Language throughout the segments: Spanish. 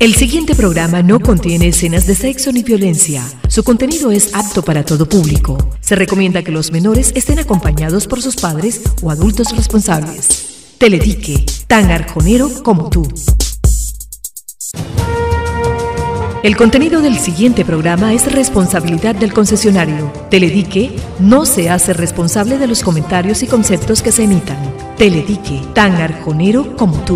El siguiente programa no contiene escenas de sexo ni violencia. Su contenido es apto para todo público. Se recomienda que los menores estén acompañados por sus padres o adultos responsables. Teledique, tan arjonero como tú. El contenido del siguiente programa es responsabilidad del concesionario. Teledique no se hace responsable de los comentarios y conceptos que se emitan. Teledique, tan arjonero como tú.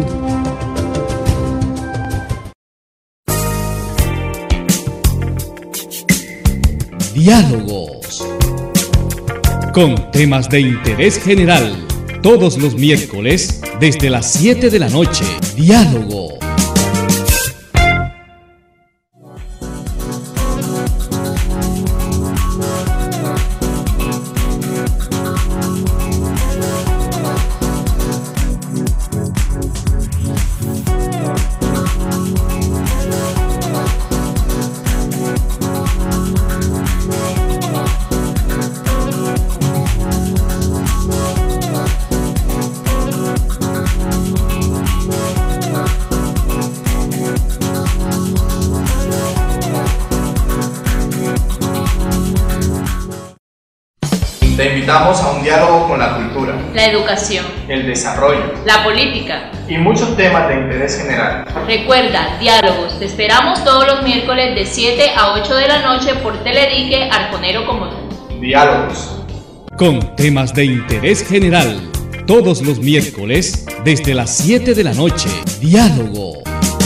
Diálogos con temas de interés general, todos los miércoles desde las 7 de la noche. Diálogo. Te invitamos a un diálogo con la cultura, la educación, el desarrollo, la política y muchos temas de interés general. Recuerda, diálogos, te esperamos todos los miércoles de 7 a 8 de la noche por Teledique, arjonero como tú. Diálogos con temas de interés general, todos los miércoles desde las 7 de la noche. Diálogo.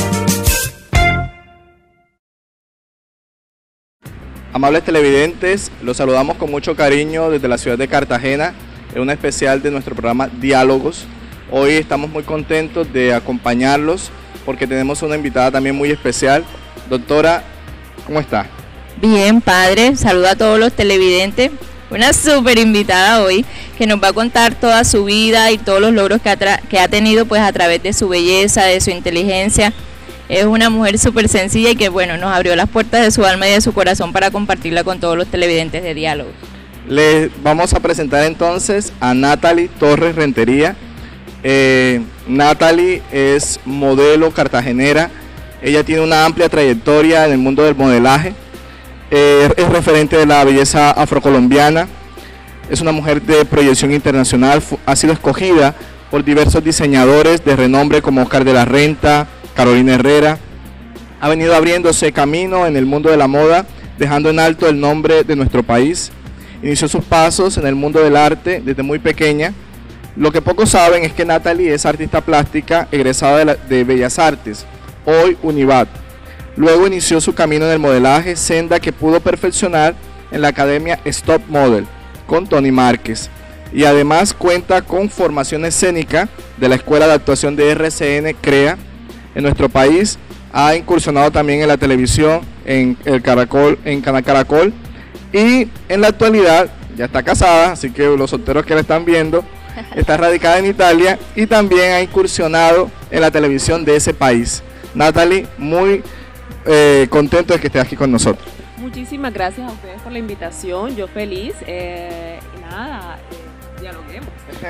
Amables televidentes, los saludamos con mucho cariño desde la ciudad de Cartagena, en un especial de nuestro programa Diálogos. Hoy estamos muy contentos de acompañarlos porque tenemos una invitada también muy especial. Doctora, ¿cómo está? Bien, padre, saluda a todos los televidentes. Una súper invitada hoy que nos va a contar toda su vida y todos los logros que ha tenido pues a través de su belleza, de su inteligencia. Es una mujer súper sencilla y que bueno, nos abrió las puertas de su alma y de su corazón para compartirla con todos los televidentes de Diálogos. Les vamos a presentar entonces a Natalie Torres Rentería. Natalie es modelo cartagenera. Ella tiene una amplia trayectoria en el mundo del modelaje. Es referente de la belleza afrocolombiana. Es una mujer de proyección internacional. Ha sido escogida por diversos diseñadores de renombre como Oscar de la Renta, Carolina Herrera. Ha venido abriéndose camino en el mundo de la moda, dejando en alto el nombre de nuestro país. Inició sus pasos en el mundo del arte desde muy pequeña. Lo que pocos saben es que Natalie es artista plástica egresada de Bellas Artes, hoy Univad. Luego inició su camino en el modelaje, senda que pudo perfeccionar en la academia Stop Model con Tony Márquez. Y además cuenta con formación escénica de la Escuela de Actuación de RCN CREA. En nuestro país ha incursionado también en la televisión, en el Caracol, en Canal Caracol, y en la actualidad ya está casada, así que los solteros que la están viendo, está radicada en Italia y también ha incursionado en la televisión de ese país. Natalie, muy contento de que estés aquí con nosotros. Muchísimas gracias a ustedes por la invitación, yo feliz, dialoguemos.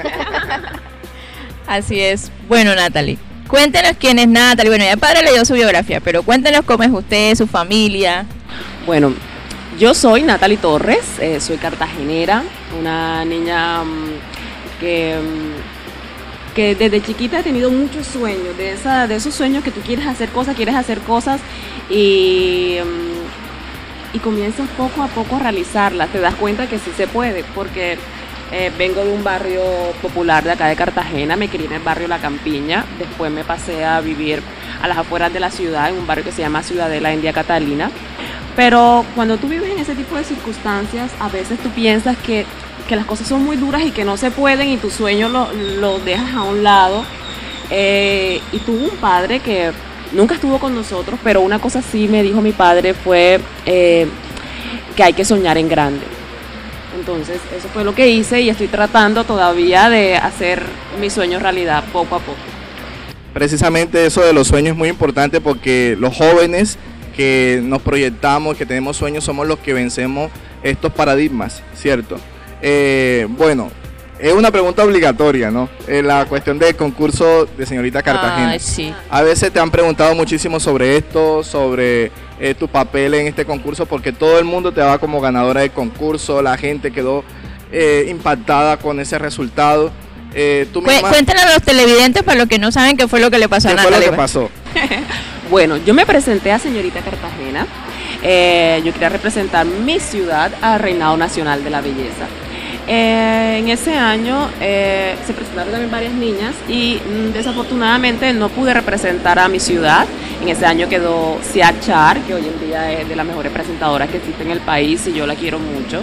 Así es. Bueno, Natalie, cuéntenos quién es Natalie. Bueno, ya el padre leyó su biografía, pero cuéntenos cómo es usted, su familia. Bueno, yo soy Natalie Torres, soy cartagenera, una niña que desde chiquita he tenido muchos sueños, de esos sueños que tú quieres hacer cosas y comienzas poco a poco a realizarlas, te das cuenta que sí se puede, porque vengo de un barrio popular de acá de Cartagena, me crié en el barrio La Campiña, después me pasé a vivir a las afueras de la ciudad, en un barrio que se llama Ciudadela, India Catalina. Pero cuando tú vives en ese tipo de circunstancias, a veces tú piensas que las cosas son muy duras y que no se pueden y tu sueño lo dejas a un lado. Y tuve un padre que nunca estuvo con nosotros, pero una cosa sí me dijo mi padre fue que hay que soñar en grande. Entonces eso fue lo que hice y estoy tratando todavía de hacer mis sueños realidad poco a poco. Precisamente eso de los sueños es muy importante porque los jóvenes que nos proyectamos, que tenemos sueños, somos los que vencemos estos paradigmas, ¿cierto? Bueno, es una pregunta obligatoria, ¿no? La cuestión del concurso de señorita Cartagena. Sí. A veces te han preguntado muchísimo sobre esto, sobre tu papel en este concurso, porque todo el mundo te va como ganadora del concurso, la gente quedó impactada con ese resultado. Cuéntenle a los televidentes para los que no saben qué fue lo que le pasó a Natalia. ¿Qué fue lo que pasó? Bueno, yo me presenté a señorita Cartagena. Yo quería representar mi ciudad al Reinado Nacional de la Belleza. En ese año se presentaron también varias niñas y desafortunadamente no pude representar a mi ciudad. En ese año quedó Sia Char, que hoy en día es de las mejores presentadoras que existe en el país y yo la quiero mucho.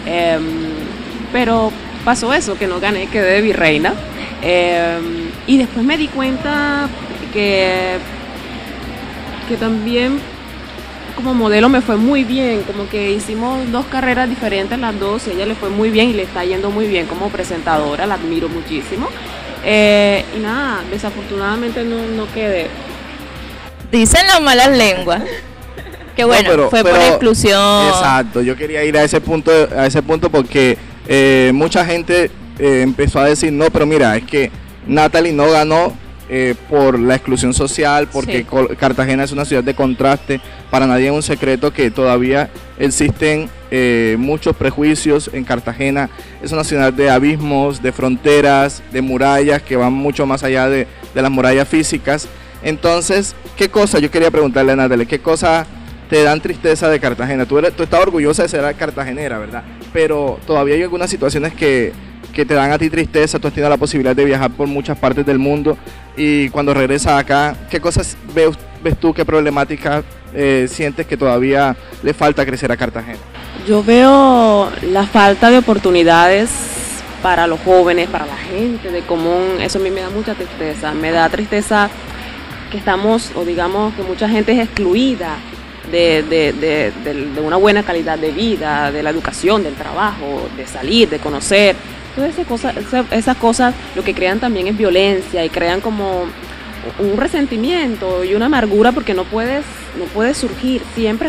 Pero pasó eso, que no gané, quedé de virreina. Y después me di cuenta que también como modelo me fue muy bien, como que hicimos 2 carreras diferentes las dos, y a ella le fue muy bien y le está yendo muy bien como presentadora, la admiro muchísimo. Y nada, desafortunadamente no quedé. Dicen las malas lenguas. Que bueno, No, fue por exclusión. Exacto, yo quería ir a ese punto porque mucha gente empezó a decir, no, pero mira, es que Natalie no ganó por la exclusión social, porque Sí. Cartagena es una ciudad de contraste. Para nadie es un secreto que todavía existen muchos prejuicios en Cartagena. Es una ciudad de abismos, de fronteras, de murallas que van mucho más allá de las murallas físicas. Entonces, ¿qué cosa? Yo quería preguntarle a Natalie, ¿qué cosas te dan tristeza de Cartagena? Tú estás orgullosa de ser cartagenera, ¿verdad? Pero todavía hay algunas situaciones que te dan a ti tristeza. Tú has tenido la posibilidad de viajar por muchas partes del mundo y cuando regresas acá, ¿qué cosas ves tú, qué problemáticas sientes que todavía le falta crecer a Cartagena? Yo veo la falta de oportunidades para los jóvenes, para la gente de común. Eso a mí me da mucha tristeza. Me da tristeza que estamos, o digamos que mucha gente es excluida de una buena calidad de vida, de la educación, del trabajo, de salir, de conocer. Todas esas cosas lo que crean también es violencia y crean como un resentimiento y una amargura porque no puedes surgir. Siempre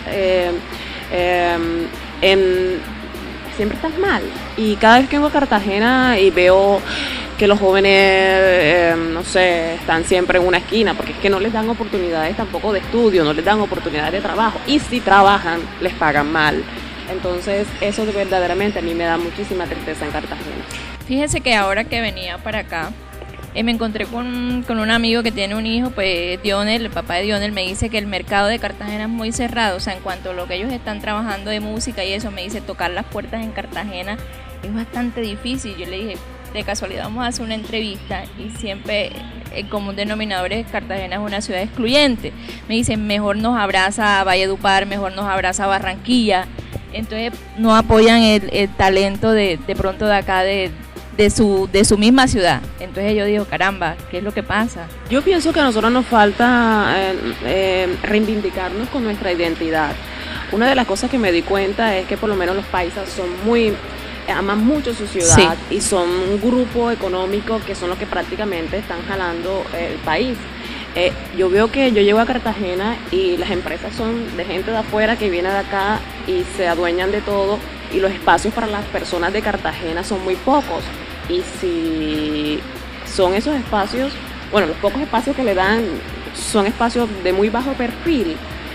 siempre estás mal. Y cada vez que vengo a Cartagena y veo que los jóvenes, no sé, están siempre en una esquina, porque es que no les dan oportunidades tampoco de estudio, no les dan oportunidades de trabajo, y si trabajan, les pagan mal. Entonces, eso verdaderamente a mí me da muchísima tristeza en Cartagena. Fíjese que ahora que venía para acá, me encontré con un amigo que tiene un hijo, pues Dionel, el papá de Dionel, me dice que el mercado de Cartagena es muy cerrado, o sea, en cuanto a lo que ellos están trabajando de música y eso, me dice, tocar las puertas en Cartagena es bastante difícil. Yo le dije, de casualidad vamos a hacer una entrevista, y siempre el común denominador es Cartagena es una ciudad excluyente. Me dicen, mejor nos abraza Valledupar, mejor nos abraza Barranquilla. Entonces no apoyan el talento de pronto de acá, de su misma ciudad. Entonces yo digo, caramba, ¿qué es lo que pasa? Yo pienso que a nosotros nos falta reivindicarnos con nuestra identidad. Una de las cosas que me di cuenta es que por lo menos los paisas aman mucho su ciudad, sí, y son un grupo económico que son los que prácticamente están jalando el país. Yo veo que yo llego a Cartagena y las empresas son de gente de afuera que viene de acá y se adueñan de todo, y los espacios para las personas de Cartagena son muy pocos. Y si son esos espacios, bueno, los pocos espacios que le dan son espacios de muy bajo perfil,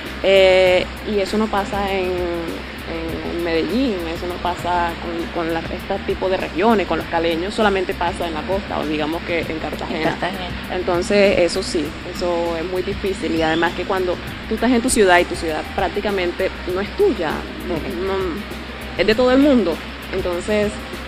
y eso no pasa en Medellín, eso no pasa con este tipo de regiones, con los caleños, solamente pasa en la costa, o digamos que en Cartagena. Entonces eso sí, eso es muy difícil, y además que cuando tú estás en tu ciudad y tu ciudad prácticamente no es tuya, es de todo el mundo, entonces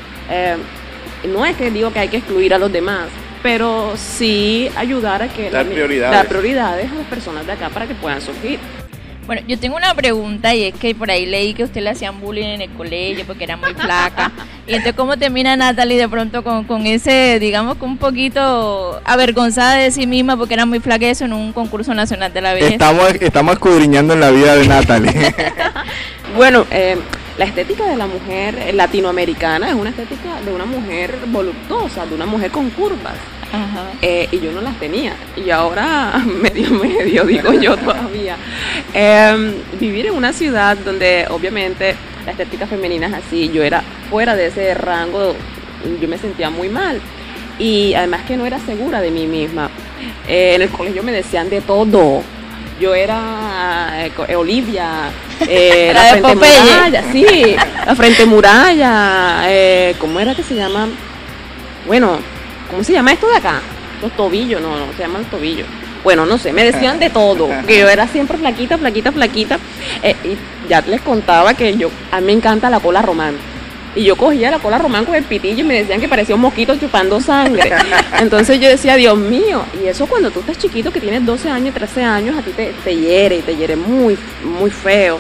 no es que digo que hay que excluir a los demás, pero sí ayudar a que dar prioridades a las personas de acá para que puedan surgir. Bueno, yo tengo una pregunta, y es que por ahí leí que a usted le hacían bullying en el colegio porque era muy flaca. Y entonces, ¿cómo termina Natalie de pronto con ese, digamos, que un poquito avergonzada de sí misma porque era muy flaca, eso en un concurso nacional de la belleza? Estamos escudriñando en la vida de Natalie. Bueno, la estética de la mujer latinoamericana es una estética de una mujer voluptuosa, de una mujer con curvas. Ajá. Y yo no las tenía, y ahora medio digo yo todavía. Vivir en una ciudad donde obviamente la estética femenina es así, yo era fuera de ese rango yo me sentía muy mal. Y además que no era segura de mí misma. En el colegio me decían de todo. Yo era Olivia, la frente muralla, sí, la frente muralla, ¿cómo era que se llama? Bueno, ¿cómo se llama esto de acá? Los tobillos, no, se llaman los tobillos. Bueno, no sé, me decían de todo, que yo era siempre flaquita. Y ya les contaba que a mí me encanta la cola román. Y yo cogía la cola román con el pitillo y me decían que parecía un mosquito chupando sangre. Entonces yo decía, Dios mío, y eso cuando tú estás chiquito, que tienes 12 años, 13 años, a ti te hiere, y te hiere muy, muy feo.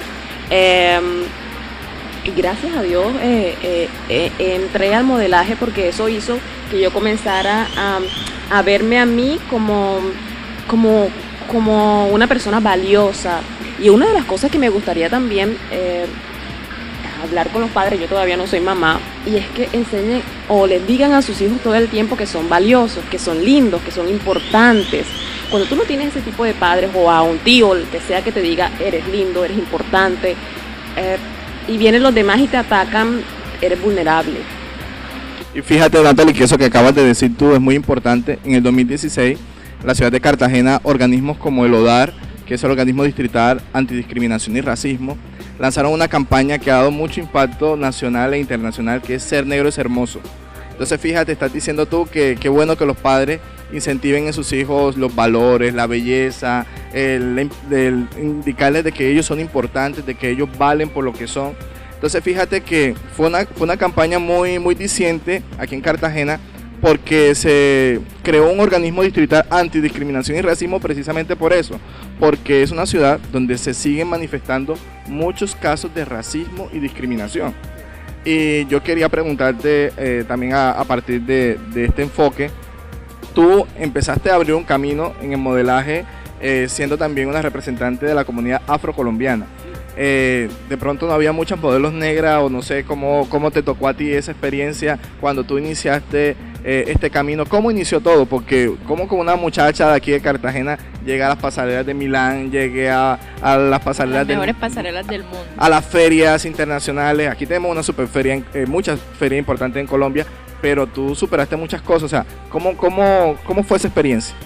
Y gracias a Dios entré al modelaje porque eso hizo que yo comenzara a verme a mí como una persona valiosa. Y una de las cosas que me gustaría también hablar con los padres, yo todavía no soy mamá, y es que enseñen o les digan a sus hijos todo el tiempo que son valiosos, que son lindos, que son importantes. Cuando tú no tienes ese tipo de padres, o a un tío, el que sea, que te diga eres lindo, eres importante, y vienen los demás y te atacan, eres vulnerable. Y fíjate, Natalie, que eso que acabas de decir tú es muy importante. En el 2016, la ciudad de Cartagena, organismos como el ODAR, que es el Organismo Distrital Antidiscriminación y Racismo, lanzaron una campaña que ha dado mucho impacto nacional e internacional, que es Ser Negro es Hermoso. Entonces fíjate, estás diciendo tú que qué bueno que los padres incentiven en sus hijos los valores, la belleza, el indicarles de que ellos son importantes, de que ellos valen por lo que son. Entonces fíjate que fue una campaña muy, muy diciente aquí en Cartagena, porque se creó un organismo distrital antidiscriminación y racismo precisamente por eso, porque es una ciudad donde se siguen manifestando muchos casos de racismo y discriminación. Y yo quería preguntarte también a partir de este enfoque, tú empezaste a abrir un camino en el modelaje siendo también una representante de la comunidad afrocolombiana. De pronto no había muchas modelos negras, o no sé cómo te tocó a ti esa experiencia cuando tú iniciaste este camino. ¿Cómo inició todo? Porque como con una muchacha de aquí de Cartagena llegué a las pasarelas de Milán, llegué a las pasarelas mejores pasarelas del mundo, a las ferias internacionales. Aquí tenemos una super feria, muchas ferias importantes en Colombia, pero tú superaste muchas cosas. O sea, ¿cómo fue esa experiencia?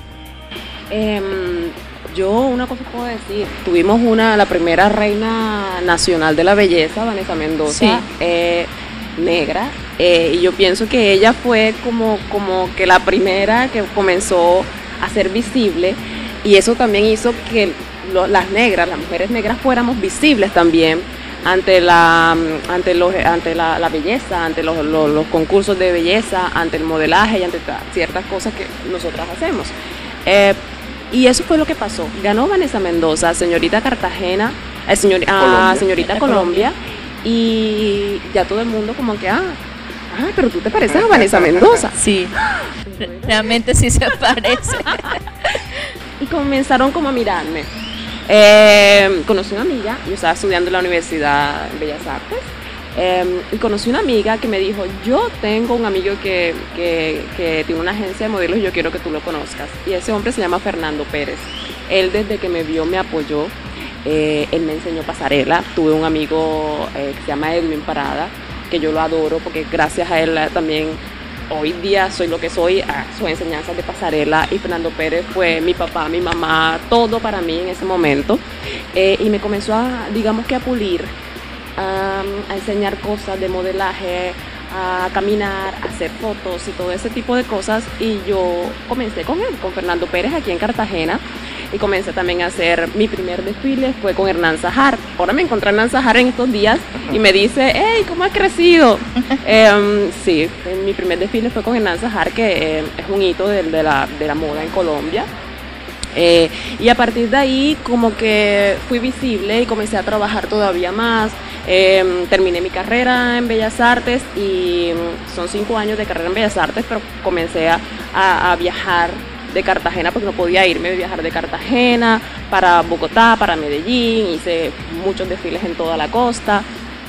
Yo una cosa puedo decir, tuvimos la primera reina nacional de la belleza, Vanessa Mendoza, sí. Negra, y yo pienso que ella fue como que la primera que comenzó a ser visible, y eso también hizo que las mujeres negras fuéramos visibles también ante la belleza, ante los concursos de belleza, ante el modelaje y ante ciertas cosas que nosotras hacemos. Y eso fue lo que pasó. Ganó Vanessa Mendoza, señorita Cartagena, señorita Colombia, y ya todo el mundo como que, pero tú te pareces a Vanessa Mendoza. Sí, realmente sí se parece. Y comenzaron como a mirarme. Conocí una amiga, yo estaba estudiando en la Universidad de Bellas Artes, y conocí una amiga que me dijo, yo tengo un amigo que tiene una agencia de modelos y yo quiero que tú lo conozcas. Y ese hombre se llama Fernando Pérez. Él desde que me vio me apoyó, él me enseñó pasarela. Tuve un amigo que se llama Edwin Parada, que yo lo adoro porque gracias a él también hoy día soy lo que soy, a sus enseñanzas de pasarela. Y Fernando Pérez fue mi papá, mi mamá, todo para mí en ese momento. Y me comenzó a pulir, a enseñar cosas de modelaje, a caminar, a hacer fotos y todo ese tipo de cosas. Y yo comencé con Fernando Pérez aquí en Cartagena, y comencé también a hacer mi primer desfile, fue con Hernán Zahar. Ahora me encontré a Hernán Zahar en estos días y me dice, hey, ¿cómo has crecido? Sí, mi primer desfile fue con Hernán Zahar, que es un hito de la moda en Colombia. Y a partir de ahí como que fui visible y comencé a trabajar todavía más. Terminé mi carrera en Bellas Artes y son 5 años de carrera en Bellas Artes, pero comencé a viajar de Cartagena porque no podía irme, viajar de Cartagena para Bogotá, para Medellín, hice muchos desfiles en toda la costa.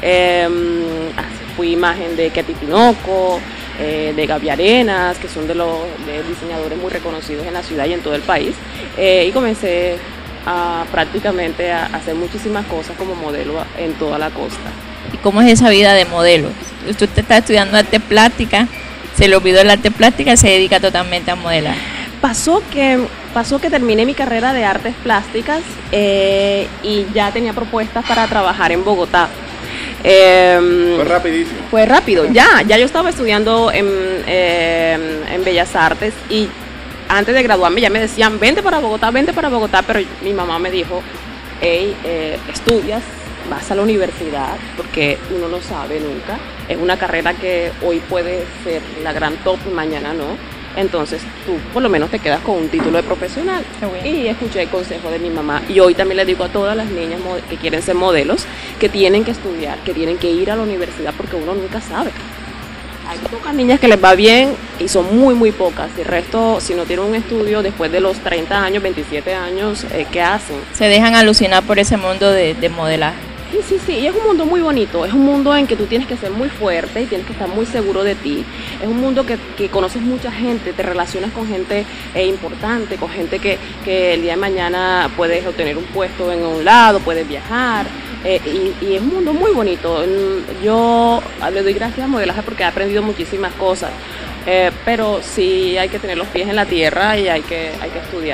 Fui imagen de Ketty Tinoco, de Gaby Arenas, que son de diseñadores muy reconocidos en la ciudad y en todo el país, y comencé prácticamente a hacer muchísimas cosas como modelo en toda la costa. ¿Y cómo es esa vida de modelo? Usted está estudiando arte plástica se le olvidó el arte plástica y se dedica totalmente a modelar. Pasó que terminé mi carrera de artes plásticas y ya tenía propuestas para trabajar en Bogotá. Fue rapidísimo. Fue rápido, ya yo estaba estudiando en Bellas Artes y antes de graduarme ya me decían, vente para Bogotá, pero mi mamá me dijo, hey, estudias, vas a la universidad, porque uno no sabe nunca, es una carrera que hoy puede ser la gran top y mañana no, entonces tú por lo menos te quedas con un título de profesional. Y escuché el consejo de mi mamá y hoy también le digo a todas las niñas que quieren ser modelos que tienen que estudiar, que tienen que ir a la universidad porque uno nunca sabe. Hay pocas niñas que les va bien y son muy, muy pocas. El resto, si no tienen un estudio después de los 30 años, 27 años, ¿qué hacen? Se dejan alucinar por ese mundo de modelaje. Sí, y es un mundo muy bonito, es un mundo en que tú tienes que ser muy fuerte y tienes que estar muy seguro de ti. Es un mundo que conoces mucha gente, te relacionas con gente importante, con gente que el día de mañana puedes obtener un puesto en un lado, puedes viajar. Y es un mundo muy bonito. Yo le doy gracias al modelaje porque he aprendido muchísimas cosas, pero sí hay que tener los pies en la tierra y hay que estudiar.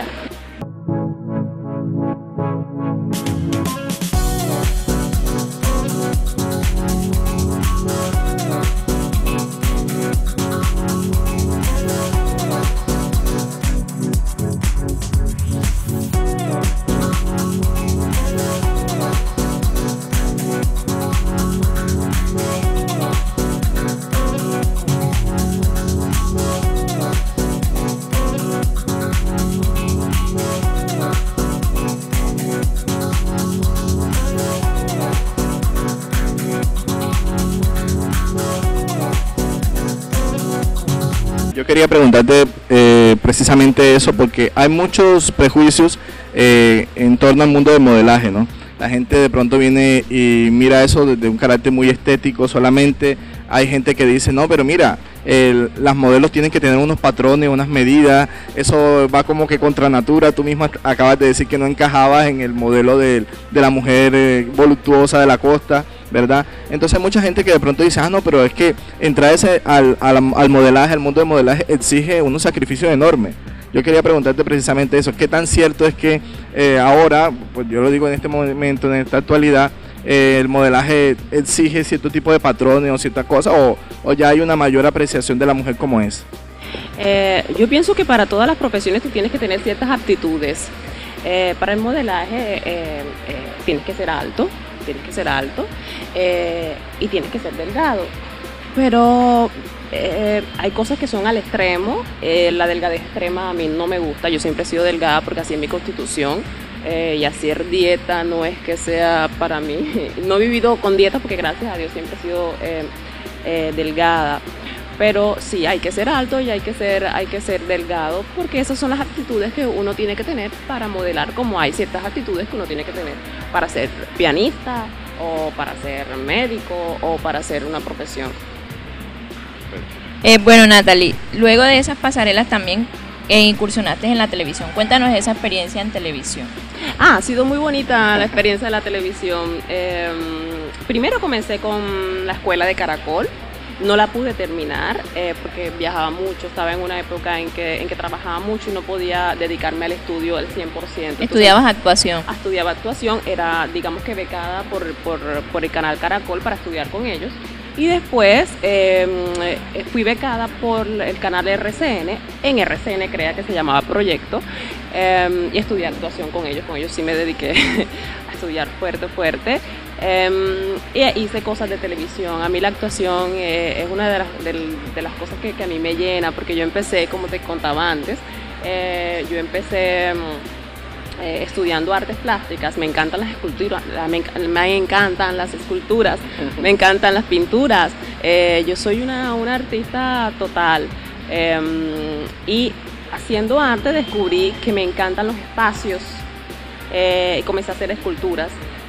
Yo quería preguntarte precisamente eso, porque hay muchos prejuicios en torno al mundo del modelaje, ¿no? La gente de pronto viene y mira eso desde un carácter muy estético solamente. Hay gente que dice, no, pero mira, las modelos tienen que tener unos patrones, unas medidas, eso va como que contra natura. Tú misma acabas de decir que no encajabas en el modelo de la mujer voluptuosa de la costa, ¿verdad? Entonces hay mucha gente que de pronto dice, no, pero es que entrar al modelaje, al mundo del modelaje, exige unos sacrificios enormes. Yo quería preguntarte precisamente eso, ¿qué tan cierto es que ahora, pues yo lo digo en este momento, en esta actualidad, el modelaje exige cierto tipo de patrones o ciertas cosas, o ya hay una mayor apreciación de la mujer como es? Yo pienso que para todas las profesiones tú tienes que tener ciertas aptitudes. Para el modelaje tienes que ser alto y tienes que ser delgado. Pero hay cosas que son al extremo. La delgadez extrema a mí no me gusta. Yo siempre he sido delgada porque así es mi constitución. Y hacer dieta no es que sea para mí. No he vivido con dieta porque gracias a Dios siempre he sido delgada. Pero sí, hay que ser alto y hay que ser delgado, porque esas son las aptitudes que uno tiene que tener para modelar, como hay ciertas aptitudes que uno tiene que tener para ser pianista o para ser médico o para hacer una profesión. Bueno, Natalie, luego de esas pasarelas también incursionaste en la televisión. Cuéntanos esa experiencia en televisión. Ha sido muy bonita la experiencia de la televisión. Primero comencé con la escuela de Caracol. No la pude terminar porque viajaba mucho, estaba en una época en que trabajaba mucho y no podía dedicarme al estudio al 100%. ¿Estudiabas actuación? Estudiaba actuación, era digamos que becada por el canal Caracol para estudiar con ellos. Y después fui becada por el canal RCN, en RCN crea que se llamaba Proyecto, y estudié actuación con ellos sí me dediqué a estudiar fuerte. Y hice cosas de televisión. A mí la actuación es una de las cosas que a mí me llena, porque yo empecé, como te contaba antes, yo empecé estudiando artes plásticas. Me encantan las esculturas, me encantan las esculturas, me encantan las pinturas. Yo soy una artista total, y haciendo arte descubrí que me encantan los espacios, y comencé a hacer esculturas.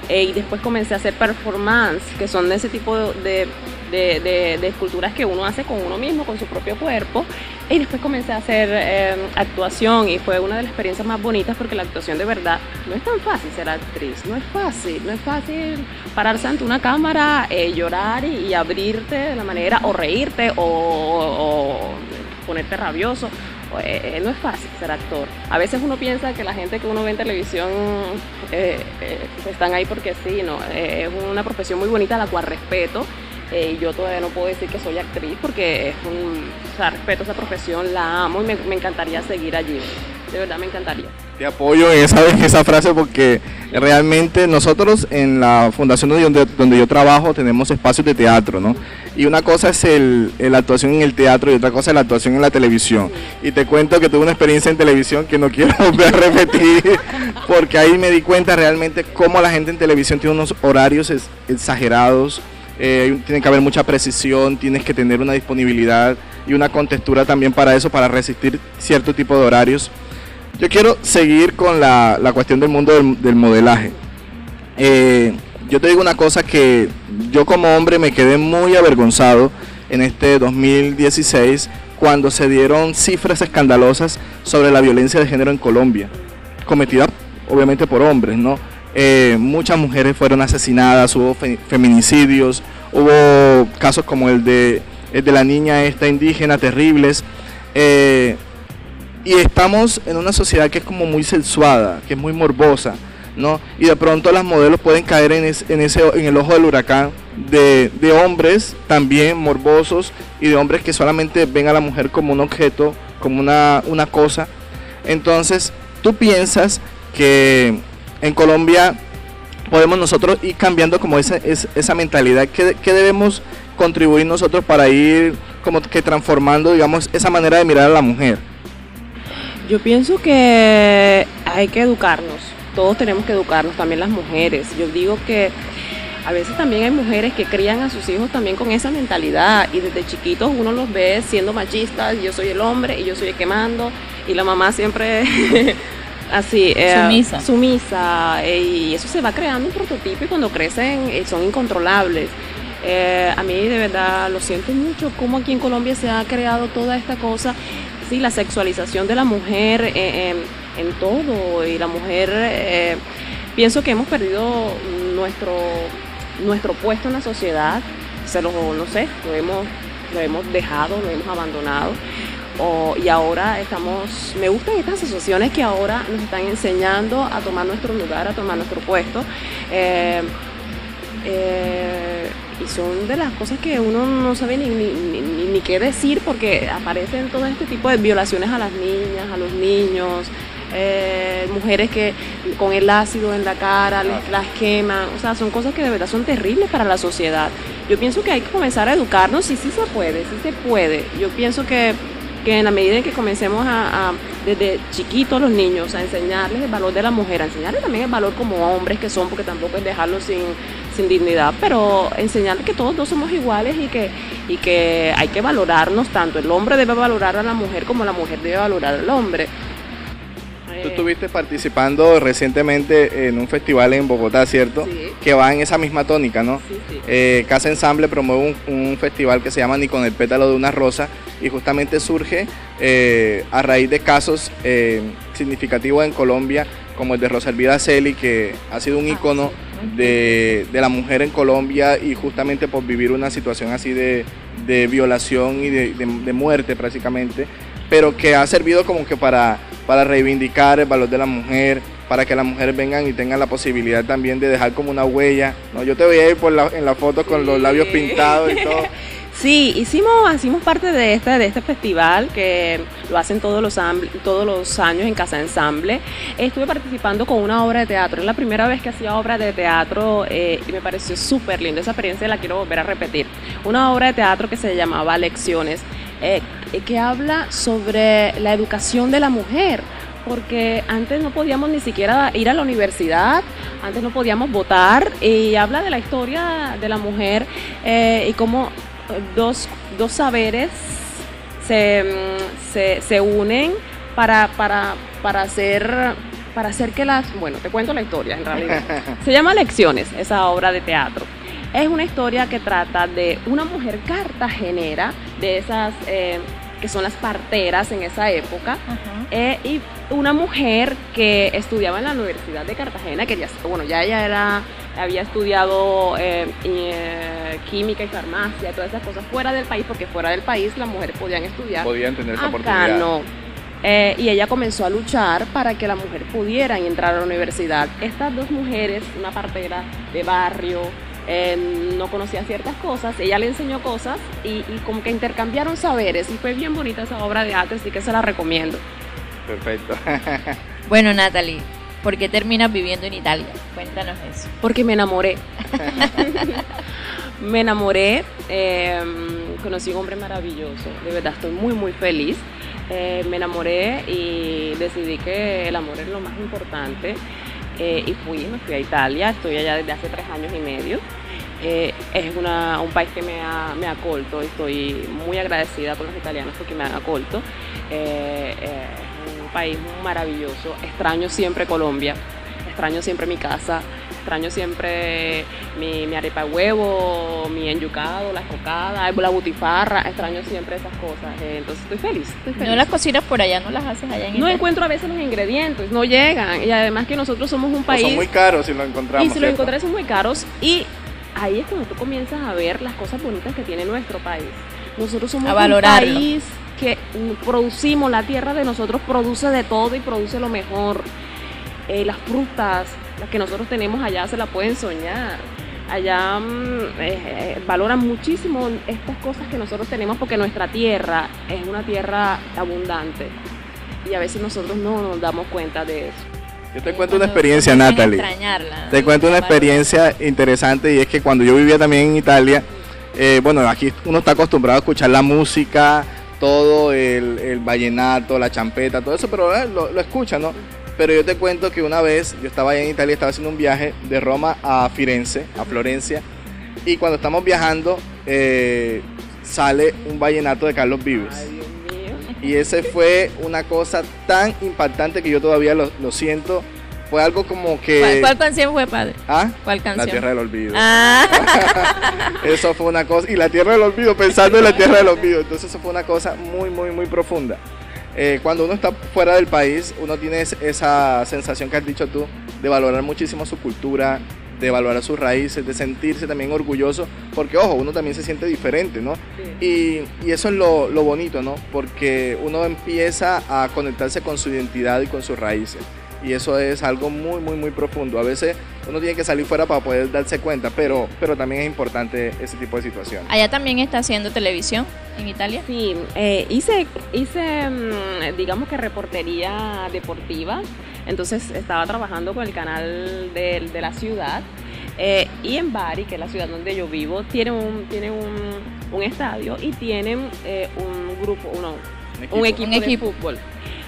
y después comencé a hacer performance, que son ese tipo de esculturas que uno hace con uno mismo, con su propio cuerpo, y después comencé a hacer actuación, y fue una de las experiencias más bonitas, porque la actuación de verdad no es tan fácil ser actriz, no es fácil pararse ante una cámara, llorar y abrirte de la manera, o reírte, o ponerte rabioso. No es fácil ser actor. A veces uno piensa que la gente que uno ve en televisión están ahí porque sí, no, es una profesión muy bonita, la cual respeto. Yo todavía no puedo decir que soy actriz porque respeto esa profesión, la amo y me encantaría seguir allí. De verdad me encantaría. Te apoyo en esa frase, porque realmente nosotros en la fundación donde yo trabajo tenemos espacios de teatro, ¿no? Y una cosa es la actuación en el teatro y otra cosa es la actuación en la televisión. Y te cuento que tuve una experiencia en televisión que no quiero volver a repetir, porque ahí me di cuenta realmente cómo la gente en televisión tiene unos horarios exagerados. Tiene que haber mucha precisión, tienes que tener una disponibilidad y una contextura también para eso, para resistir cierto tipo de horarios. Yo quiero seguir con la cuestión del mundo del modelaje. Yo te digo una cosa, que yo como hombre me quedé muy avergonzado en este 2016 cuando se dieron cifras escandalosas sobre la violencia de género en Colombia, cometida obviamente por hombres, ¿no? Muchas mujeres fueron asesinadas, hubo feminicidios, hubo casos como el de la niña esta indígena, terribles. Y estamos en una sociedad que es como muy sexuada, que es muy morbosa, ¿no? Y de pronto las modelos pueden caer en el ojo del huracán de hombres también morbosos, y de hombres que solamente ven a la mujer como un objeto, como una cosa. Entonces, ¿tú piensas que en Colombia podemos nosotros ir cambiando como esa mentalidad? ¿Qué debemos contribuir nosotros para ir como que transformando, digamos, esa manera de mirar a la mujer? Yo pienso que hay que educarnos, todos tenemos que educarnos, también las mujeres. Yo digo que a veces también hay mujeres que crían a sus hijos también con esa mentalidad, y desde chiquitos uno los ve siendo machistas, yo soy el hombre y yo soy el que mando, y la mamá siempre así, sumisa, y eso se va creando un prototipo, y cuando crecen son incontrolables. A mí de verdad lo siento mucho cómo aquí en Colombia se ha creado toda esta cosa. Sí, la sexualización de la mujer en todo, y la mujer, pienso que hemos perdido nuestro puesto en la sociedad, lo hemos dejado, lo hemos abandonado, y ahora me gustan estas asociaciones que ahora nos están enseñando a tomar nuestro lugar, a tomar nuestro puesto, y son de las cosas que uno no sabe ni qué decir, porque aparecen todo este tipo de violaciones a las niñas, a los niños, mujeres que con el ácido en la cara las queman. O sea, son cosas que de verdad son terribles para la sociedad. Yo pienso que hay que comenzar a educarnos, y sí se puede. Yo pienso que en la medida en que comencemos desde chiquitos los niños, a enseñarles el valor de la mujer, a enseñarles también el valor como hombres que son, porque tampoco es dejarlos sin dignidad, pero enseñarles que todos dos somos iguales, y que hay que valorarnos tanto. El hombre debe valorar a la mujer como la mujer debe valorar al hombre. Tú estuviste participando recientemente en un festival en Bogotá, ¿cierto? Sí. Que va en esa misma tónica, ¿no? Sí. Casa Ensamble promueve un festival que se llama Ni con el pétalo de una rosa, y justamente surge a raíz de casos significativos en Colombia, como el de Rosa Elvira Celi, que ha sido un ícono de la mujer en Colombia, y justamente por vivir una situación así de violación y de muerte prácticamente, pero que ha servido como que para reivindicar el valor de la mujer, para que las mujeres vengan y tengan la posibilidad también de dejar como una huella, ¿no? Yo te veía ahí en la foto con los labios pintados y todo. Sí, hicimos parte de este festival, que lo hacen todos los años en Casa Ensamble. Estuve participando con una obra de teatro, es la primera vez que hacía obra de teatro, y me pareció súper linda esa experiencia, la quiero volver a repetir. Una obra de teatro que se llamaba Lecciones, que habla sobre la educación de la mujer, porque antes no podíamos ni siquiera ir a la universidad, antes no podíamos votar, y habla de la historia de la mujer, y cómo dos saberes se unen para hacer para hacer que bueno, te cuento la historia en realidad. Se llama Lecciones, esa obra de teatro. Es una historia que trata de una mujer cartagenera, de esas que son las parteras en esa época, y una mujer que estudiaba en la Universidad de Cartagena, que ya ella había estudiado química y farmacia, todas esas cosas fuera del país, porque fuera del país las mujeres podían estudiar. Podían tener esa Acá oportunidad. no. Y ella comenzó a luchar para que las mujeres pudieran entrar a la universidad. Estas dos mujeres, una partera de barrio, no conocía ciertas cosas, ella le enseñó cosas y como que intercambiaron saberes, y fue bien bonita esa obra de arte, así que se la recomiendo. Perfecto. Bueno, Natalie, ¿por qué terminas viviendo en Italia? Cuéntanos eso. Porque me enamoré. Me enamoré, conocí un hombre maravilloso, de verdad estoy muy muy feliz. Me enamoré y decidí que el amor es lo más importante, y me fui a Italia, estoy allá desde hace 3 años y medio. Es un país que me ha acolto, estoy muy agradecida con los italianos porque me han acolto. Es un país maravilloso, extraño siempre Colombia, extraño siempre mi casa, extraño siempre mi arepa de huevo, mi enyucado, la cocada, la butifarra, extraño siempre esas cosas, entonces estoy feliz. ¿No las cocinas por allá, no las haces allá en No Italia? encuentro a veces los ingredientes, no llegan, y además que nosotros somos un país... Son muy caros si lo encontramos. Y si los encontramos son muy caros, y ahí es cuando tú comienzas a ver las cosas bonitas que tiene nuestro país. Nosotros somos un país que producimos, la tierra de nosotros produce de todo y produce lo mejor. Las frutas, las que nosotros tenemos allá, se la pueden soñar. Allá valoran muchísimo estas cosas que nosotros tenemos porque nuestra tierra es una tierra abundante. Y a veces nosotros no nos damos cuenta de eso. Yo te cuento una experiencia, Natalie. Te cuento una experiencia interesante, y es que cuando yo vivía también en Italia, bueno, aquí uno está acostumbrado a escuchar la música, todo el vallenato, la champeta, todo eso, pero lo escucha, ¿no? Pero yo te cuento que una vez yo estaba allá en Italia, estaba haciendo un viaje de Roma a Firenze, a Florencia, y cuando estamos viajando sale un vallenato de Carlos Vives. Ay, Dios mío. Y ese fue una cosa tan impactante que yo todavía lo siento. Fue algo como que... ¿Cuál canción fue, padre? ¿Ah? ¿Cuál canción? La Tierra del Olvido. Ah. Eso fue una cosa... Y la Tierra del Olvido, pensando en la Tierra del Olvido. Entonces eso fue una cosa muy, muy, muy profunda. Cuando uno está fuera del país, uno tiene esa sensación que has dicho tú, de valorar muchísimo su cultura, de valorar sus raíces, de sentirse también orgulloso, porque ojo, uno también se siente diferente, ¿no? Sí. Y eso es lo bonito, ¿no? Porque uno empieza a conectarse con su identidad y con sus raíces. Y eso es algo muy, muy, muy profundo. A veces uno tiene que salir fuera para poder darse cuenta, pero también es importante ese tipo de situaciones. ¿Allá también está haciendo televisión en Italia? Sí, hice digamos que reportería deportiva. Entonces estaba trabajando con el canal de la ciudad, y en Bari, que es la ciudad donde yo vivo, tiene un estadio y tienen un equipo de fútbol.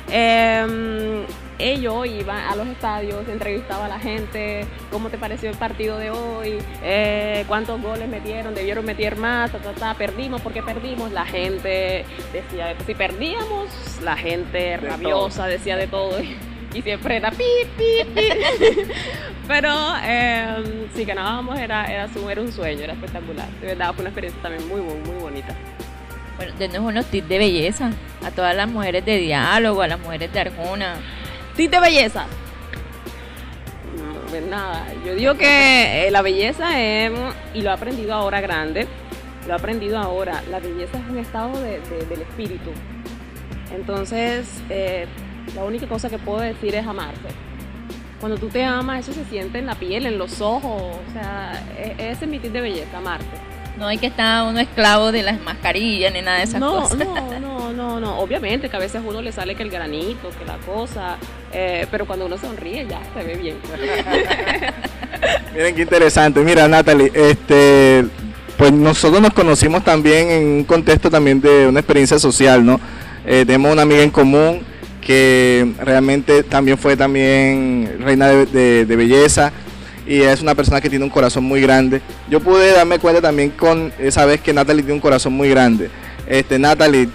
Yo iba a los estadios, entrevistaba a la gente, cómo te pareció el partido de hoy, cuántos goles metieron, debieron meter más, perdimos, porque perdimos. La gente decía, si perdíamos, la gente rabiosa decía de todo. Y siempre era pi, pi, pi. Pero si ganábamos era un sueño, era espectacular. De verdad fue una experiencia también muy, muy, muy bonita. Bueno, denos unos tips de belleza a todas las mujeres de Diálogo, a las mujeres de Arjona. ¿Tips de belleza? No, pues nada, yo digo que la belleza es, y lo he aprendido ahora grande, la belleza es un estado del espíritu. Entonces, la única cosa que puedo decir es amarse. Cuando tú te amas, eso se siente en la piel, en los ojos, o sea, ese es mi tip de belleza, amarte. No hay que estar uno esclavo de las mascarillas ni nada de esas cosas. No, obviamente que a veces a uno le sale que el granito, que la cosa, pero cuando uno sonríe ya se ve bien. Miren qué interesante. Mira, Natalie, pues nosotros nos conocimos también en un contexto también de una experiencia social, ¿no? Tenemos una amiga en común que realmente fue reina de belleza, y es una persona que tiene un corazón muy grande. Yo pude darme cuenta también con esa vez que Natalie tiene un corazón muy grande. Natalie,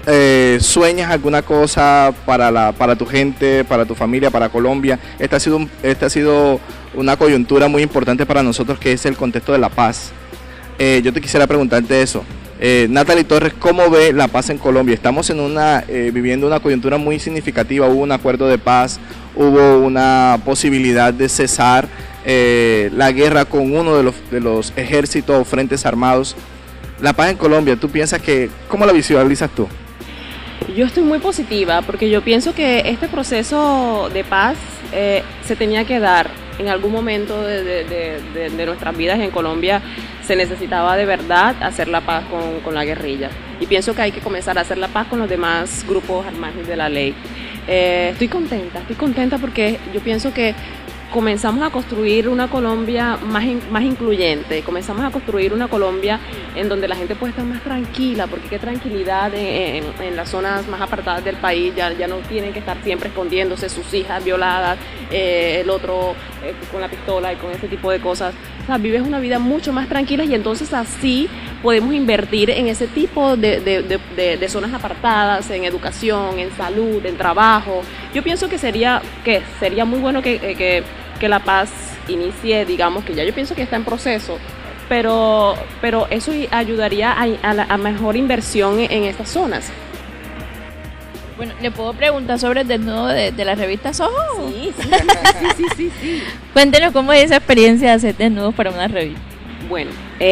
¿Sueñas alguna cosa para tu gente, para tu familia, para Colombia? Esta ha sido una coyuntura muy importante para nosotros, que es el contexto de la paz. Yo te quisiera preguntarte eso. Natalie Torres, ¿cómo ve la paz en Colombia? Estamos viviendo una coyuntura muy significativa. Hubo un acuerdo de paz, hubo una posibilidad de cesar la guerra con uno de los ejércitos o frentes armados. La paz en Colombia, ¿tú piensas cómo la visualizas tú? Yo estoy muy positiva porque yo pienso que este proceso de paz se tenía que dar en algún momento de nuestras vidas en Colombia. Se necesitaba de verdad hacer la paz con la guerrilla, y pienso que hay que comenzar a hacer la paz con los demás grupos al margen de la ley. Estoy contenta porque yo pienso que comenzamos a construir una Colombia más incluyente, comenzamos a construir una Colombia en donde la gente puede estar más tranquila, porque qué tranquilidad en las zonas más apartadas del país. Ya no tienen que estar siempre escondiéndose, sus hijas violadas, el otro con la pistola y con ese tipo de cosas. O sea, vives una vida mucho más tranquila, y entonces así podemos invertir en ese tipo de zonas apartadas, en educación, en salud, en trabajo. Yo pienso que sería muy bueno que la paz inicie, digamos que ya yo pienso que está en proceso, pero eso ayudaría a mejor inversión en estas zonas. Bueno, ¿le puedo preguntar sobre el desnudo de la revista Soho? Sí. Cuéntenos cómo es esa experiencia de hacer desnudos para una revista. Bueno,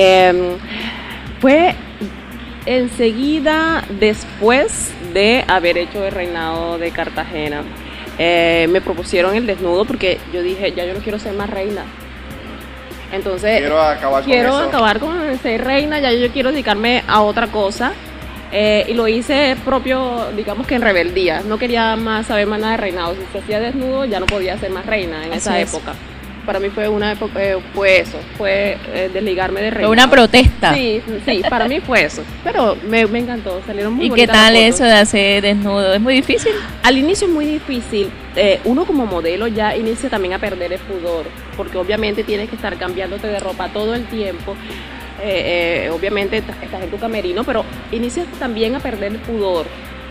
fue enseguida después de haber hecho el reinado de Cartagena. Me propusieron el desnudo porque yo dije, ya yo no quiero ser más reina. Entonces, quiero acabar con ser reina, ya yo quiero dedicarme a otra cosa. Y lo hice propio, digamos que en rebeldía. No quería más saber más nada de reinado. Si se hacía desnudo, ya no podía ser más reina en esa época. Para mí fue una época, fue desligarme de reinado. Fue una protesta. Sí, para mí fue eso. Pero me encantó, salieron muy bonitas. ¿Y qué tal eso de hacer desnudo? ¿Es muy difícil? Al inicio es muy difícil. Uno como modelo ya inicia también a perder el pudor, porque obviamente tienes que estar cambiándote de ropa todo el tiempo. Obviamente estás en tu camerino, pero inicias también a perder el pudor.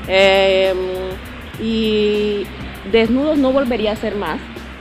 Y desnudos no volvería a hacer más.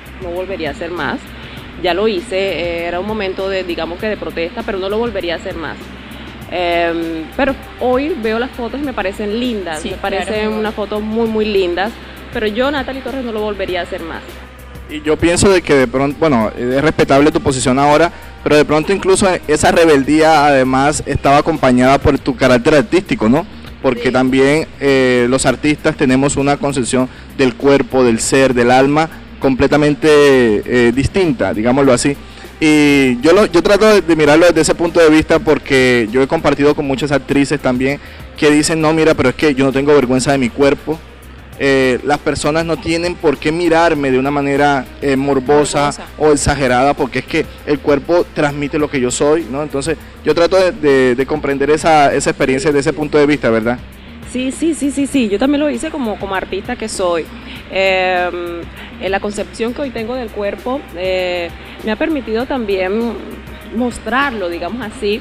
Ya lo hice, era un momento digamos que de protesta, pero no lo volvería a hacer más. Pero hoy veo las fotos y me parecen lindas, sí, me parecen claro, unas fotos muy muy lindas, pero yo, Natalie Torres, no lo volvería a hacer más. Y yo pienso de que de pronto, bueno, es respetable tu posición ahora, pero de pronto incluso esa rebeldía además estaba acompañada por tu carácter artístico, ¿no? Porque también los artistas tenemos una concepción del cuerpo, del ser, del alma completamente distinta, digámoslo así. Y yo trato de mirarlo desde ese punto de vista, porque yo he compartido con muchas actrices también que dicen, no, mira, pero es que yo no tengo vergüenza de mi cuerpo. Las personas no tienen por qué mirarme de una manera morbosa o exagerada, porque es que el cuerpo transmite lo que yo soy, ¿no? Entonces yo trato de comprender esa experiencia desde ese punto de vista, ¿verdad? Sí, yo también lo hice como artista que soy. La concepción que hoy tengo del cuerpo me ha permitido también mostrarlo, digamos así,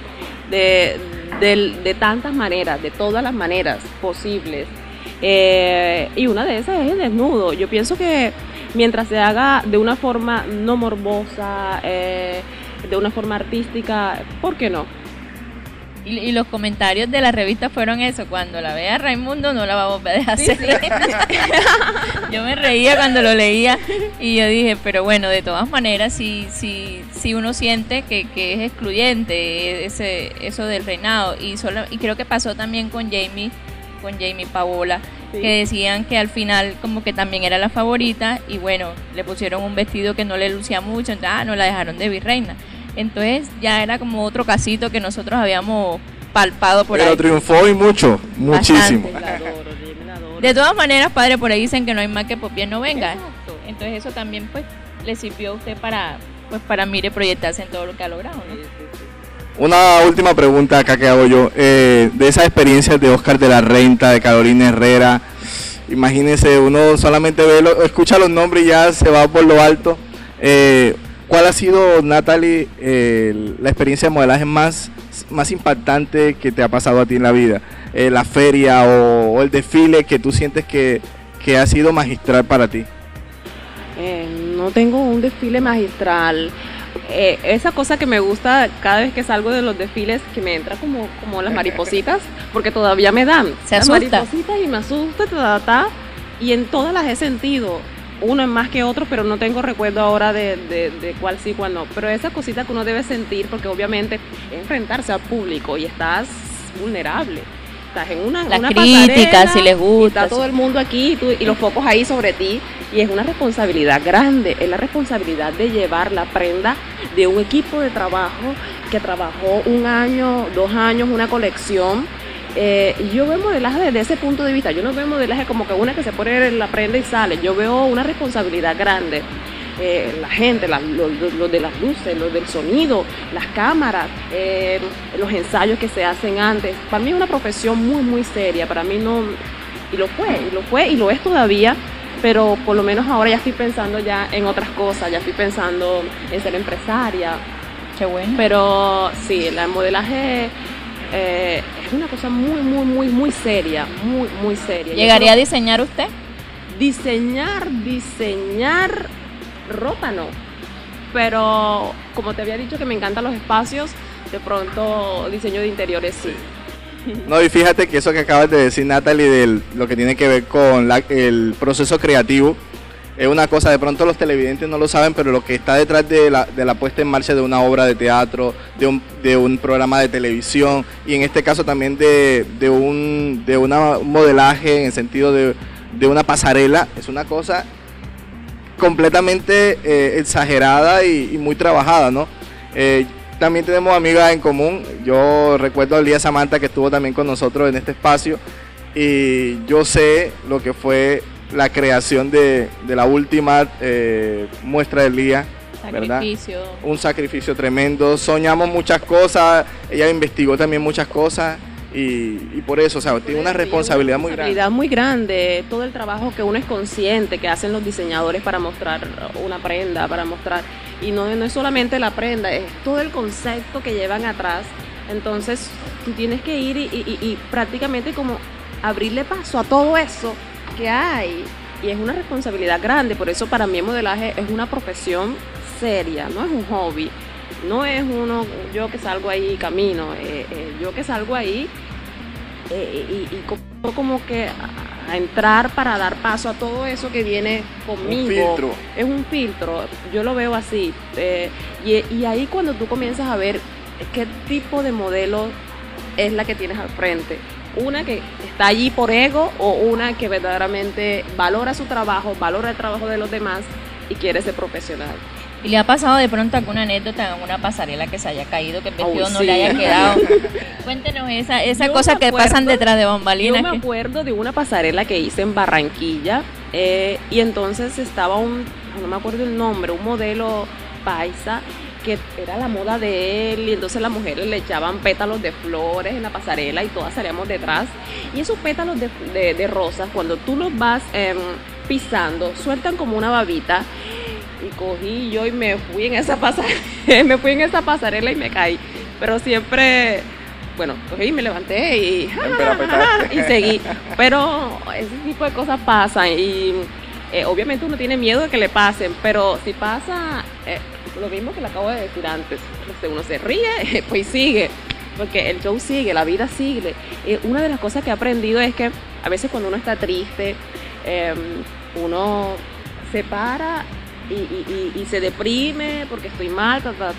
de tantas maneras, de todas las maneras posibles. Y una de esas es el desnudo. Yo pienso que mientras se haga de una forma no morbosa, de una forma artística, ¿por qué no? Y los comentarios de la revista fueron eso: cuando la vea Raimundo no la va a volver a dejar hacer. Yo me reía cuando lo leía y yo dije, pero bueno, de todas maneras si uno siente que es excluyente eso del reinado, y creo que pasó también con Jamie Paola, sí, que decían que al final como que también era la favorita, y bueno, le pusieron un vestido que no le lucía mucho, entonces no la dejaron de virreina. Entonces ya era como otro casito que nosotros habíamos palpado por ahí. Pero triunfó y muchísimo. Bastante. De todas maneras, padre, por ahí dicen que no hay mal que por bien no venga. Exacto. Entonces eso también pues le sirvió a usted para mire, proyectarse en todo lo que ha logrado, ¿no? Una última pregunta acá que hago yo, de esas experiencias de Oscar de la Renta, de Carolina Herrera. Imagínense, uno solamente escucha los nombres y ya se va por lo alto. ¿Cuál ha sido, Natalie, la experiencia de modelaje más impactante que te ha pasado a ti en la vida? la feria o el desfile que tú sientes que ha sido magistral para ti? No tengo un desfile magistral. Esa cosa que me gusta cada vez que salgo de los desfiles, que me entra como las maripositas, porque todavía me dan. Se las asusta. maripositas y me asusta, y en todas las he sentido. Uno es más que otro, pero no tengo recuerdo ahora de cuál sí, cuál no. Pero esa cosita que uno debe sentir, porque obviamente es enfrentarse al público y estás vulnerable. Estás en una crítica, pasarela, si les gusta. y está todo el mundo aquí y los focos ahí sobre ti, y es una responsabilidad grande, es la responsabilidad de llevar la prenda de un equipo de trabajo que trabajó 1 año, 2 años, una colección. Y yo veo modelaje desde ese punto de vista. Yo no veo modelaje como que una que se pone la prenda y sale. Yo veo una responsabilidad grande. La gente, los de las luces, los del sonido, las cámaras, los ensayos que se hacen antes. Para mí es una profesión muy, muy seria. Para mí no, y lo es todavía, pero por lo menos ahora ya estoy pensando ya en otras cosas, ya estoy pensando en ser empresaria. Qué bueno. Pero sí, el modelaje es una cosa muy, muy, muy, muy seria, muy, muy seria. ¿Llegaría a diseñar usted? Diseñar ropa no, pero como te había dicho que me encantan los espacios, de pronto diseño de interiores sí. No, y fíjate que eso que acabas de decir, Natalie, de lo que tiene que ver con el proceso creativo, es una cosa, de pronto los televidentes no lo saben, pero lo que está detrás de la puesta en marcha de una obra de teatro, de un programa de televisión, y en este caso también de un modelaje en el sentido de una pasarela, es una cosa completamente exagerada y muy trabajada, ¿no? También tenemos amigas en común. Yo recuerdo a Lía Samantha, que estuvo también con nosotros en este espacio, y yo sé lo que fue la creación de la última muestra de Lía, ¿verdad? Un sacrificio tremendo. Soñamos muchas cosas, ella investigó también muchas cosas. Y por eso, o sea, tiene una responsabilidad muy grande. Una responsabilidad muy grande, todo el trabajo que uno es consciente que hacen los diseñadores para mostrar una prenda, para mostrar, y no es solamente la prenda, es todo el concepto que llevan atrás. Entonces, tú tienes que ir y prácticamente como abrirle paso a todo eso que hay, y es una responsabilidad grande. Por eso para mí el modelaje es una profesión seria, no es un hobby. No es yo que salgo ahí y camino, yo que salgo ahí y como que a entrar para dar paso a todo eso que viene conmigo. Un filtro. Es un filtro, yo lo veo así. Y ahí cuando tú comienzas a ver qué tipo de modelo es la que tienes al frente. Una que está allí por ego, o una que verdaderamente valora su trabajo, valora el trabajo de los demás y quiere ser profesional. ¿Y le ha pasado de pronto alguna anécdota en una pasarela que se haya caído, que el vestido no sí. le haya quedado? Cuéntenos esa cosa que pasan detrás de bambalinas. Yo me acuerdo de una pasarela que hice en Barranquilla, y entonces estaba no me acuerdo el nombre, un modelo paisa que era la moda de él, y entonces las mujeres le echaban pétalos de flores en la pasarela y todas salíamos detrás, y esos pétalos de rosas, cuando tú los vas pisando, sueltan como una babita. Y cogí yo y me fui en esa pasarela y me caí. Pero siempre, bueno, cogí y me levanté y seguí. Pero ese tipo de cosas pasan y obviamente uno tiene miedo de que le pasen, pero si pasa, lo mismo que le acabo de decir antes, uno se ríe, pues sigue, porque el show sigue, la vida sigue. Una de las cosas que he aprendido es que a veces cuando uno está triste, uno se para y se deprime porque estoy mal,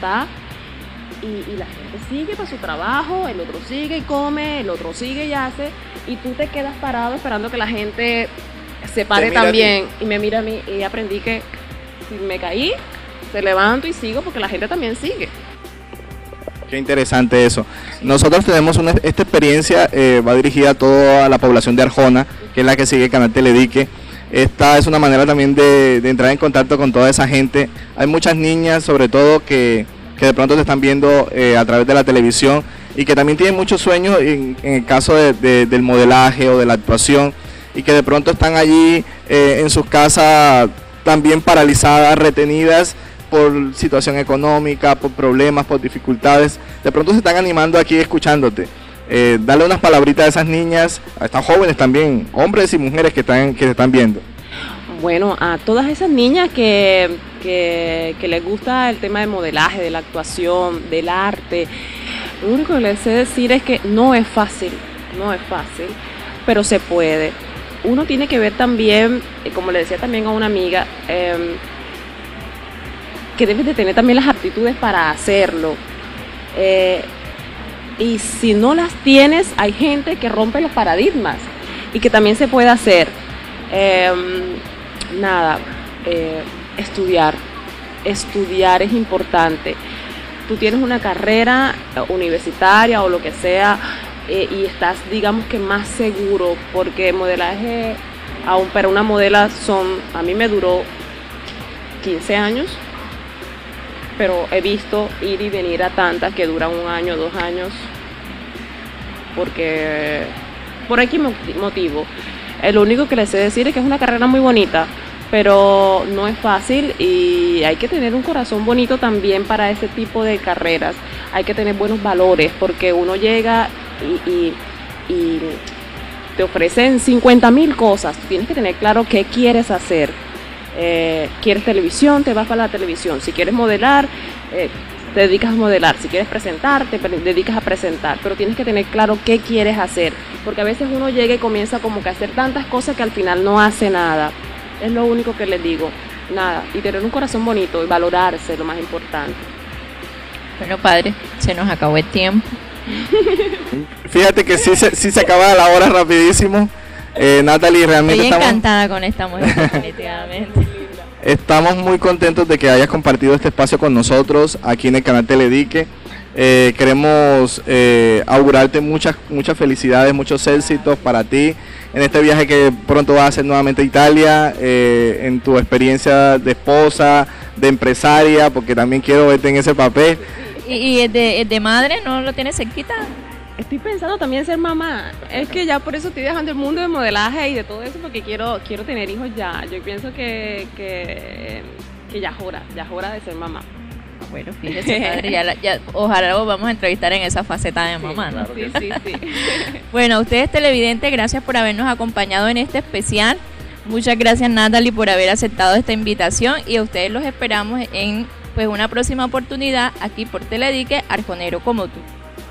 y la gente sigue para su trabajo, el otro sigue y come, el otro sigue y hace, y tú te quedas parado esperando que la gente se pare también, y me mira a mí, y aprendí que si me caí, se levanto y sigo porque la gente también sigue. Qué interesante eso. Nosotros tenemos esta experiencia, va dirigida a toda la población de Arjona, que es la que sigue el canal Teledique. Esta es una manera también de entrar en contacto con toda esa gente. Hay muchas niñas, sobre todo, que de pronto te están viendo a través de la televisión y que también tienen muchos sueños en el caso del modelaje o de la actuación, y que de pronto están allí en sus casas también paralizadas, retenidas por situación económica, por problemas, por dificultades. De pronto se están animando aquí escuchándote. darle unas palabritas a esas niñas, a estas jóvenes también, hombres y mujeres que se están viendo. Bueno, a todas esas niñas que les gusta el tema del modelaje, de la actuación, del arte, lo único que les sé decir es que no es fácil, pero se puede. Uno tiene que ver también, como le decía también a una amiga, que debes de tener también las aptitudes para hacerlo. Y si no las tienes, hay gente que rompe los paradigmas y que también se puede hacer. Estudiar es importante. Tú tienes una carrera universitaria o lo que sea y estás, digamos que más seguro, porque modelaje, aún para una modela a mí me duró 15 años, pero he visto ir y venir a tantas que duran 1 año, 2 años, porque por X motivo. Lo único que les sé decir es que es una carrera muy bonita, pero no es fácil y hay que tener un corazón bonito también para ese tipo de carreras. Hay que tener buenos valores, porque uno llega y te ofrecen 50.000 cosas. Tú tienes que tener claro qué quieres hacer. ¿Quieres televisión? Te vas para la televisión. Si quieres modelar, te dedicas a modelar. Si quieres presentar, te dedicas a presentar. Pero tienes que tener claro qué quieres hacer, porque a veces uno llega y comienza como que a hacer tantas cosas que al final no hace nada. Es lo único que les digo, nada, y tener un corazón bonito y valorarse, lo más importante. Bueno, padre, se nos acabó el tiempo. Fíjate que sí se acaba la hora rapidísimo. Natalie, realmente estoy encantada con esta mujer, definitivamente. Estamos muy contentos de que hayas compartido este espacio con nosotros aquí en el canal Teledique. Queremos augurarte muchas felicidades, muchos éxitos para ti en este viaje que pronto vas a hacer nuevamente a Italia, en tu experiencia de esposa, de empresaria, porque también quiero verte en ese papel. ¿Y el de madre no lo tienes cerquita? Estoy pensando también ser mamá. Es que ya por eso estoy dejando el mundo del modelaje y de todo eso, porque quiero tener hijos ya. Yo pienso que ya es hora de ser mamá. Bueno, fíjese, padre, ya, ojalá lo vamos a entrevistar en esa faceta de mamá, ¿no? Sí. Bueno, a ustedes televidentes, gracias por habernos acompañado en este especial. Muchas gracias, Natalie, por haber aceptado esta invitación, y a ustedes los esperamos en una próxima oportunidad aquí por Teledique, Arconero como tú.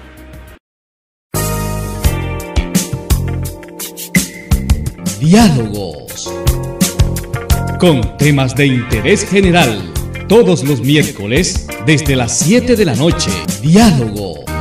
Diálogos con temas de interés general. Todos los miércoles desde las 7 de la noche. Diálogo.